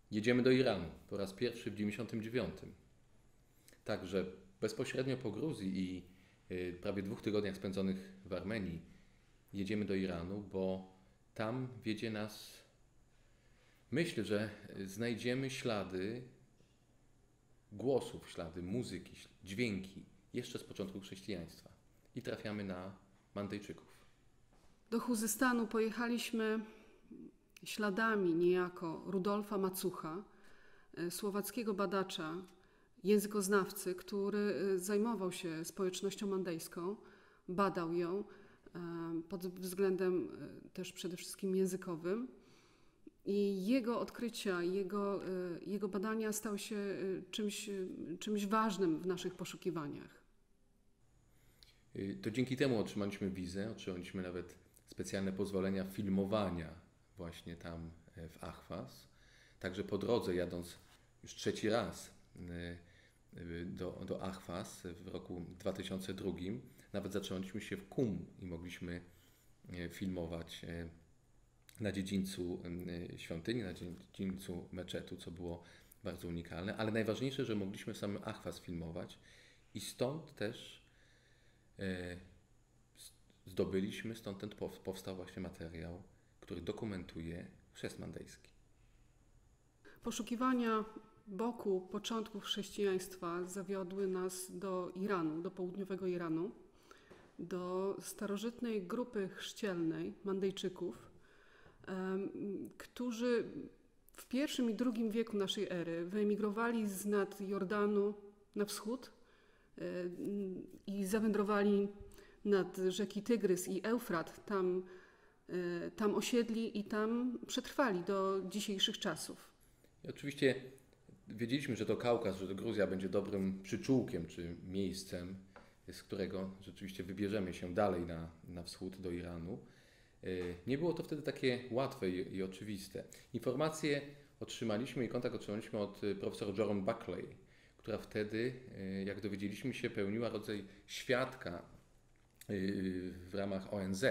Jedziemy do Iranu po raz pierwszy w 1999. Także bezpośrednio po Gruzji i prawie 2 tygodniach spędzonych w Armenii jedziemy do Iranu, bo tam wiedzie nas, myślę, że znajdziemy ślady głosów, ślady muzyki, dźwięki jeszcze z początku chrześcijaństwa i trafiamy na Mandejczyków. Do Chuzestanu pojechaliśmy śladami niejako Rudolfa Macucha, słowackiego badacza, językoznawcy, który zajmował się społecznością mandejską, badał ją pod względem też przede wszystkim językowym. I jego odkrycia, jego badania stały się czymś ważnym w naszych poszukiwaniach. To dzięki temu otrzymaliśmy wizę, otrzymaliśmy nawet specjalne pozwolenia filmowania właśnie tam w Ahwas. Także po drodze, jadąc już trzeci raz do Ahwas w roku 2002, nawet zaczęliśmy się w Kum i mogliśmy filmować na dziedzińcu świątyni, na dziedzińcu meczetu, co było bardzo unikalne, ale najważniejsze, że mogliśmy w samym Ahwas filmować i stąd też zdobyliśmy, stąd ten powstał właśnie materiał, który dokumentuje chrzest mandejski. Poszukiwania boku początków chrześcijaństwa zawiodły nas do Iranu, do południowego Iranu, do starożytnej grupy chrzcielnej Mandejczyków, którzy w I i II wieku naszej ery wyemigrowali z nad Jordanu na wschód i zawędrowali nad rzeki Tygrys i Eufrat. Tam osiedli i tam przetrwali do dzisiejszych czasów. I oczywiście wiedzieliśmy, że to Kaukaz, że to Gruzja będzie dobrym przyczółkiem czy miejscem, z którego rzeczywiście wybierzemy się dalej na wschód do Iranu. Nie było to wtedy takie łatwe i oczywiste. Informacje otrzymaliśmy i kontakt otrzymaliśmy od profesor Joran Buckley, która wtedy, jak dowiedzieliśmy się, pełniła rodzaj świadka w ramach ONZ,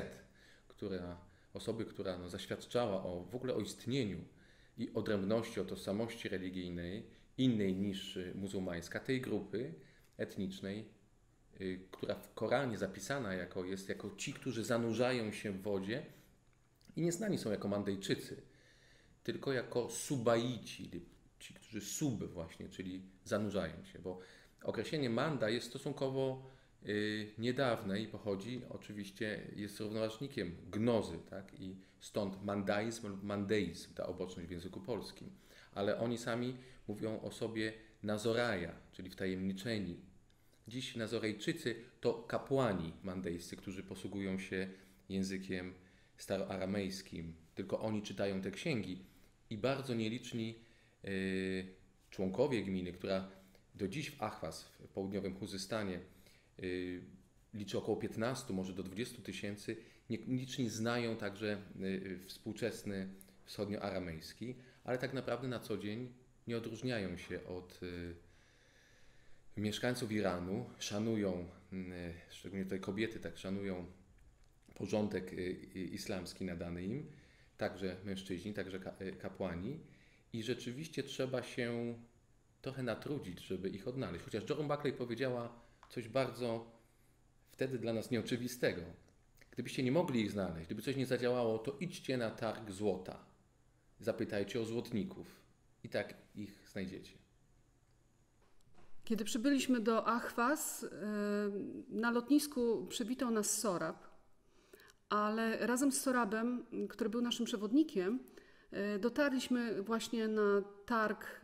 osoby, która zaświadczała w ogóle o istnieniu i odrębności, o tożsamości religijnej, innej niż muzułmańska, tej grupy etnicznej, która w Koranie zapisana jest jako ci, którzy zanurzają się w wodzie i nie znani są jako Mandejczycy, tylko jako Subaici, ci, którzy właśnie, czyli zanurzają się, bo określenie Manda jest stosunkowo niedawne i pochodzi, oczywiście jest równoważnikiem gnozy, tak? I stąd mandaizm lub mandeizm, ta oboczność w języku polskim. Ale oni sami mówią o sobie Nazoraja, czyli wtajemniczeni. Dziś Nazorejczycy to kapłani mandejscy, którzy posługują się językiem staroaramejskim. Tylko oni czytają te księgi i bardzo nieliczni członkowie gminy, która do dziś w Ahwas, w południowym Chuzestanie, liczy około 15, może do 20 tysięcy. Nieliczni znają także współczesny wschodnioaramejski, ale tak naprawdę na co dzień nie odróżniają się od mieszkańców Iranu, szanują, szczególnie tutaj kobiety, tak szanują porządek islamski nadany im, także mężczyźni, także kapłani i rzeczywiście trzeba się trochę natrudzić, żeby ich odnaleźć. Chociaż Joran Buckley powiedziała coś bardzo wtedy dla nas nieoczywistego. Gdybyście nie mogli ich znaleźć, gdyby coś nie zadziałało, to idźcie na targ złota. Zapytajcie o złotników i tak ich znajdziecie. Kiedy przybyliśmy do Ahwas, na lotnisku przywitał nas Sorab, ale razem z Sorabem, który był naszym przewodnikiem, dotarliśmy właśnie na targ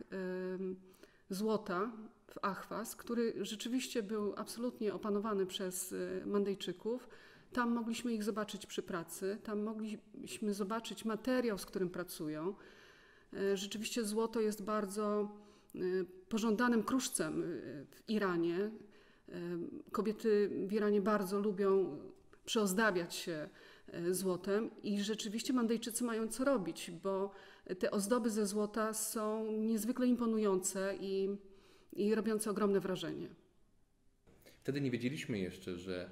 złota w Ahwas, który rzeczywiście był absolutnie opanowany przez Mandejczyków. Tam mogliśmy ich zobaczyć przy pracy, tam mogliśmy zobaczyć materiał, z którym pracują. Rzeczywiście złoto jest bardzo pożądanym kruszcem w Iranie. Kobiety w Iranie bardzo lubią przyozdabiać się złotem i rzeczywiście Mandejczycy mają co robić, bo te ozdoby ze złota są niezwykle imponujące i robiące ogromne wrażenie. Wtedy nie wiedzieliśmy jeszcze, że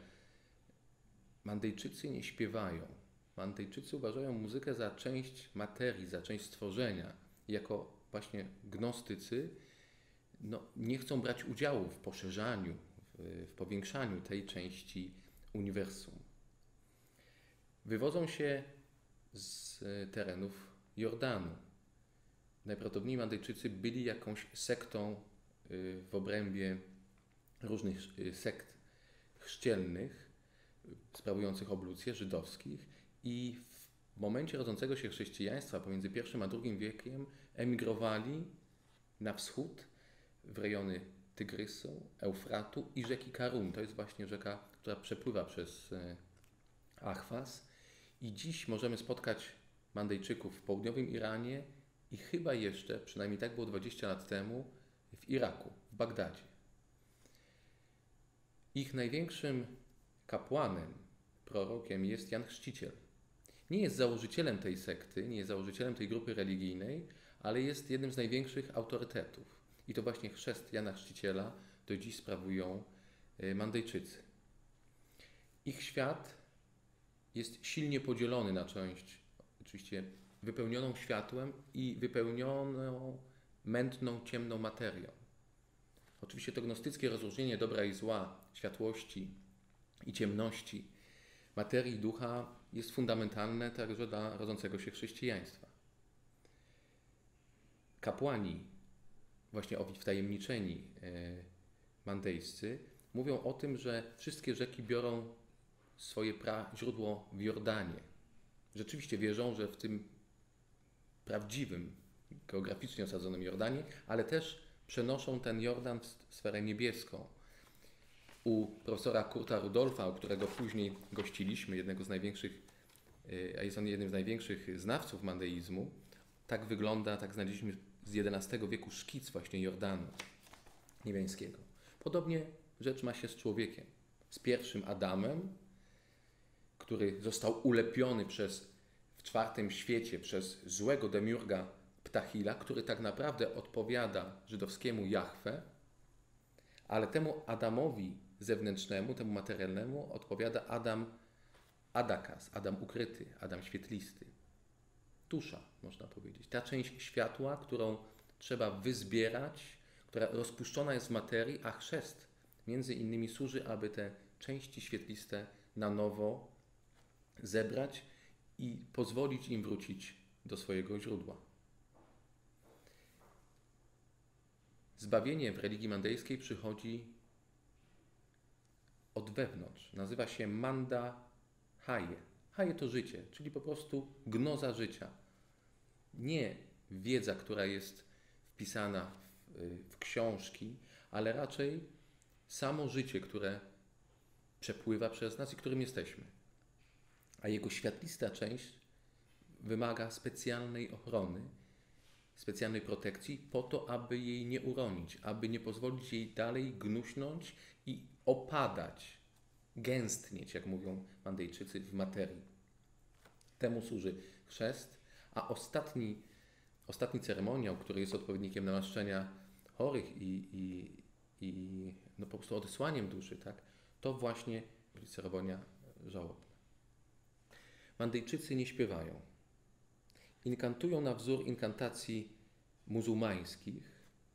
Mandejczycy nie śpiewają. Mandejczycy uważają muzykę za część materii, za część stworzenia. Jako właśnie gnostycy nie chcą brać udziału w poszerzaniu, w powiększaniu tej części uniwersum. Wywodzą się z terenów Jordanu. Najprawdopodobniej Mandejczycy byli jakąś sektą w obrębie różnych sekt chrzcielnych sprawujących oblucję żydowskich i w momencie rodzącego się chrześcijaństwa pomiędzy I a II wiekiem emigrowali na wschód w rejony Tygrysu, Eufratu i rzeki Karun. To jest właśnie rzeka, która przepływa przez Ahwas i dziś możemy spotkać Mandejczyków w południowym Iranie i chyba jeszcze, przynajmniej tak było 20 lat temu, w Iraku, w Bagdadzie. Ich największym kapłanem, prorokiem jest Jan Chrzciciel. Nie jest założycielem tej sekty, nie jest założycielem tej grupy religijnej, ale jest jednym z największych autorytetów. I to właśnie chrzest Jana Chrzciciela do dziś sprawują Mandejczycy. Ich świat jest silnie podzielony na część, oczywiście wypełnioną światłem i wypełnioną mętną, ciemną materią. Oczywiście to gnostyckie rozróżnienie dobra i zła, światłości i ciemności, materii i ducha jest fundamentalne także dla rodzącego się chrześcijaństwa. Kapłani, właśnie owi wtajemniczeni mandejscy, mówią o tym, że wszystkie rzeki biorą swoje źródło w Jordanie. Rzeczywiście wierzą, że w tym prawdziwym, geograficznie osadzonym Jordanie, ale też przenoszą ten Jordan w sferę niebieską. U profesora Kurta Rudolfa, u którego później gościliśmy, jednego z największych, a jest on jednym z największych znawców mandeizmu, tak wygląda, tak znaleźliśmy z XI wieku szkic właśnie Jordanu niebiańskiego. Podobnie rzecz ma się z człowiekiem, z pierwszym Adamem, który został ulepiony w czwartym świecie przez złego demiurga Ptahila, który tak naprawdę odpowiada żydowskiemu Jahwe, ale temu Adamowi zewnętrznemu, temu materialnemu odpowiada Adam Adakas, Adam ukryty, Adam świetlisty. Dusza, można powiedzieć. Ta część światła, którą trzeba wyzbierać, która rozpuszczona jest w materii, a chrzest między innymi służy, aby te części świetliste na nowo zebrać i pozwolić im wrócić do swojego źródła. Zbawienie w religii mandejskiej przychodzi od wewnątrz. Nazywa się Manda Haye. Haye to życie, czyli po prostu gnoza życia. Nie wiedza, która jest wpisana w książki, ale raczej samo życie, które przepływa przez nas i którym jesteśmy. A jego światlista część wymaga specjalnej ochrony, specjalnej protekcji po to, aby jej nie uronić, aby nie pozwolić jej dalej gnuśnąć i opadać, gęstnieć, jak mówią Mandejczycy, w materii. Temu służy chrzest, a ostatni ceremoniał, który jest odpowiednikiem namaszczenia chorych i po prostu odesłaniem duszy, tak, to właśnie ceremonia żałobna. Mandejczycy nie śpiewają. Inkantują na wzór inkantacji muzułmańskich,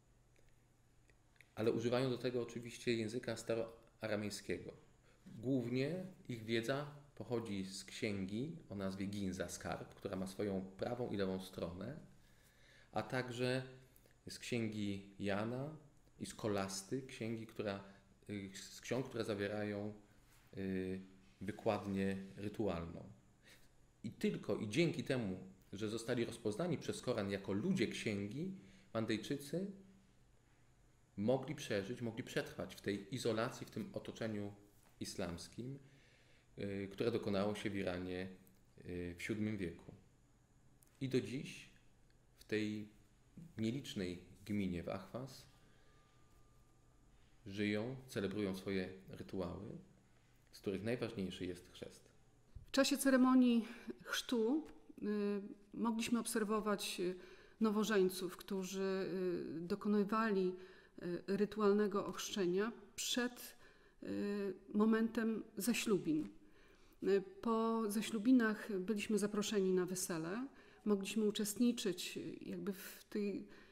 ale używają do tego oczywiście języka staroaramejskiego. Głównie ich wiedza pochodzi z księgi o nazwie Ginza, Skarb, która ma swoją prawą i lewą stronę, a także z księgi Jana i z Kolasty, z ksiąg, które zawierają wykładnię rytualną. I tylko i dzięki temu, że zostali rozpoznani przez Koran jako ludzie księgi, Mandejczycy mogli przeżyć, mogli przetrwać w tej izolacji, w tym otoczeniu islamskim, które dokonało się w Iranie w VII wieku. I do dziś w tej nielicznej gminie w Ahwas żyją, celebrują swoje rytuały, z których najważniejszy jest chrzest. W czasie ceremonii chrztu mogliśmy obserwować nowożeńców, którzy dokonywali rytualnego ochrzczenia przed momentem zaślubin. Po zaślubinach byliśmy zaproszeni na wesele, mogliśmy uczestniczyć jakby w tej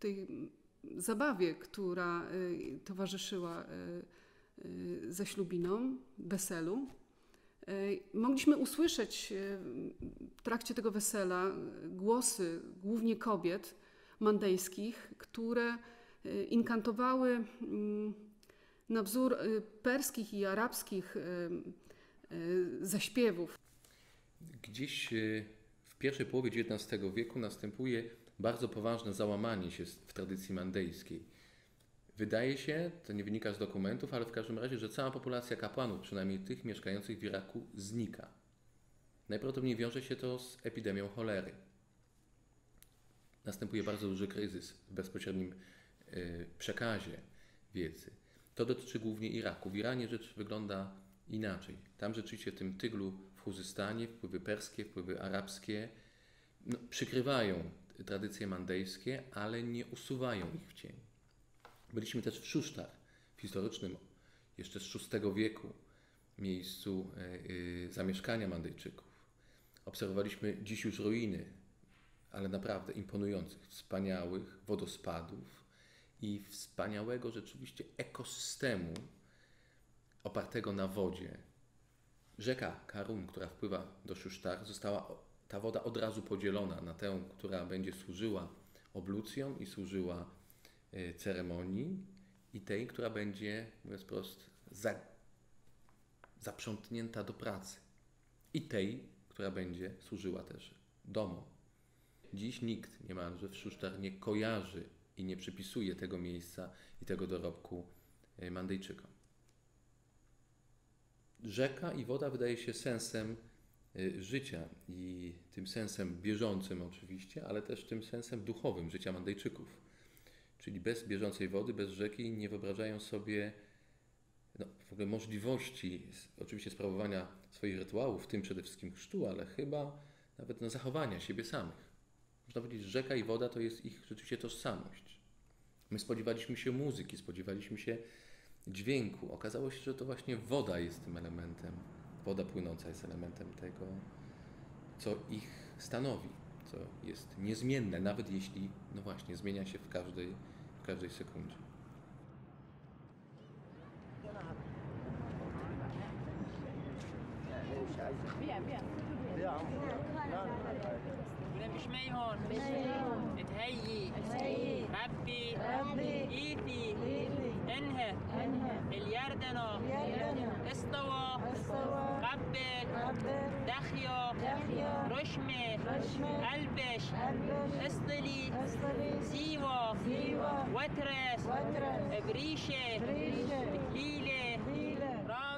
tej zabawie, która towarzyszyła zaślubinom, weselu, mogliśmy usłyszeć w trakcie tego wesela głosy głównie kobiet mandejskich, które inkantowały na wzór perskich i arabskich zaśpiewów. Gdzieś w pierwszej połowie XIX wieku następuje bardzo poważne załamanie się w tradycji mandejskiej. Wydaje się, to nie wynika z dokumentów, ale w każdym razie, że cała populacja kapłanów, przynajmniej tych mieszkających w Iraku, znika. Najprawdopodobniej wiąże się to z epidemią cholery. Następuje bardzo duży kryzys w bezpośrednim przekazie wiedzy. To dotyczy głównie Iraku. W Iranie rzecz wygląda inaczej. Tam rzeczywiście w tym tyglu w Chuzystanie wpływy perskie, wpływy arabskie przykrywają tradycje mandejskie, ale nie usuwają ich w cień. Byliśmy też w Szusztar, w historycznym, jeszcze z VI wieku, miejscu zamieszkania Mandejczyków. Obserwowaliśmy dziś już ruiny, ale naprawdę imponujących, wspaniałych wodospadów i wspaniałego rzeczywiście ekosystemu opartego na wodzie. Rzeka Karun, która wpływa do Szusztar, została ta woda od razu podzielona na tę, która będzie służyła oblucjom i służyła ceremonii, i tej, która będzie, mówiąc wprost, zaprzątnięta do pracy, i tej, która będzie służyła też domom. Dziś nikt niemalże w Szusztar nie kojarzy i nie przypisuje tego miejsca i tego dorobku Mandejczykom. Rzeka i woda wydaje się sensem życia i tym sensem bieżącym oczywiście, ale też tym sensem duchowym życia Mandejczyków. Czyli bez bieżącej wody, bez rzeki nie wyobrażają sobie w ogóle możliwości oczywiście sprawowania swoich rytuałów, w tym przede wszystkim chrztu, ale chyba nawet zachowania siebie samych. Można powiedzieć, że rzeka i woda to jest ich rzeczywiście tożsamość. My spodziewaliśmy się muzyki, spodziewaliśmy się dźwięku. Okazało się, że to właśnie woda jest tym elementem, woda płynąca jest elementem tego, co ich stanowi, co jest niezmienne, nawet jeśli, no właśnie, zmienia się w każdej sekundzie. مش ميهون اتهيي ربي ايدي انهى اليردنو استوى قبل دخيو رشمي البش اسطلي زيوة وترس بريشة هيلة